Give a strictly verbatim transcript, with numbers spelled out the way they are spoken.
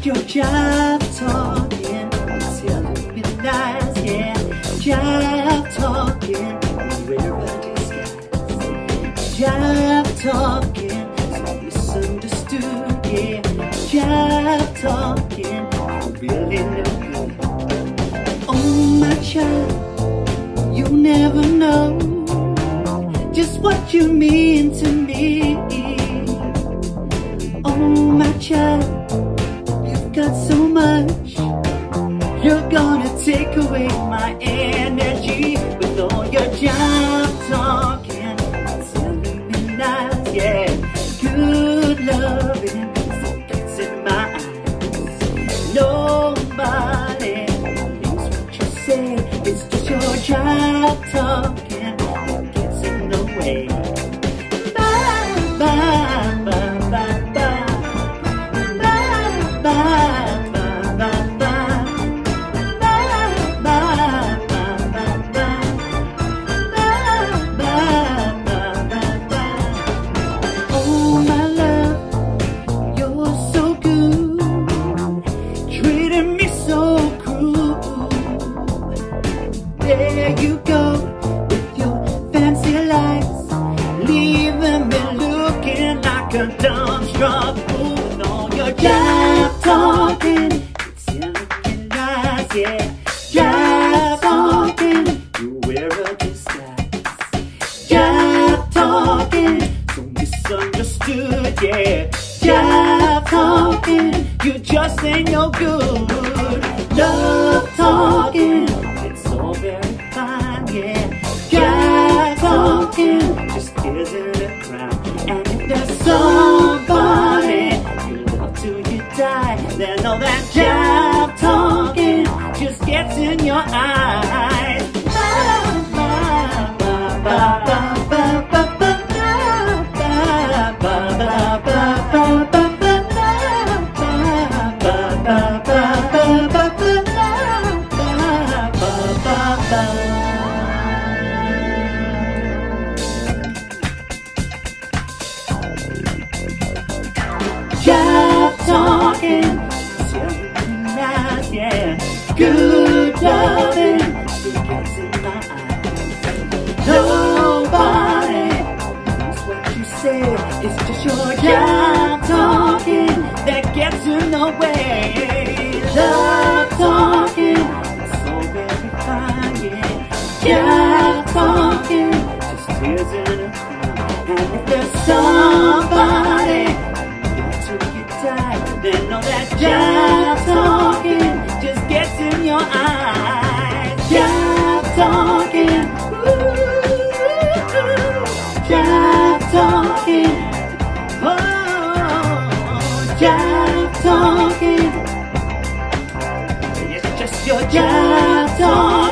just your jive talking, telling me lies, yeah. Jive talking, we're a disguise. Jive talking, so misunderstood, yeah. Jive talking, really no good. Oh my child, you never know just what you mean to me. Oh my child, you've got so much. You're gonna take away my energy with all your jive talking, telling me lies, yeah. Good loving gets in my eyes. Nobody thinks what you say. It's just your jive talking that gets in the way. Bye, bye, bye, bye, bye. Bye, bye, bye, bye, bye. Bye, bye, bye, bye, bye. Bye, bye, bye, bye, bye. Oh my love, you're so good, treating me so cruel. There you go with your fancy lights, leaving me looking like a dumbstruck fool. With all your jive talking, it's telling me lies, yeah. Jive talking, you wear a disguise. Jive talking, so misunderstood, yeah. Jive talking, you just ain't no good. Love talking, it's all very fine, yeah. Jive talking just isn't a crime. And if there's somebody you love till you die, then all that jive talking just gets in your eyes. Bye, bye, bye, bye, bye, bye, bye, bye, bye, bye, bye, bye, bye. Jive talking, telling me lies, yeah. Good loving, it gets in my eyes. Nobody knows what you say. It's just your jive talking that gets in the way. Love talking, it's so very fine, yeah. Jive talking just isn't a crime. And if there's somebody then all that jive talking just gets in your eyes. Jive talking, ooh, jive talking, oh, jive talking. It's just your jive talking.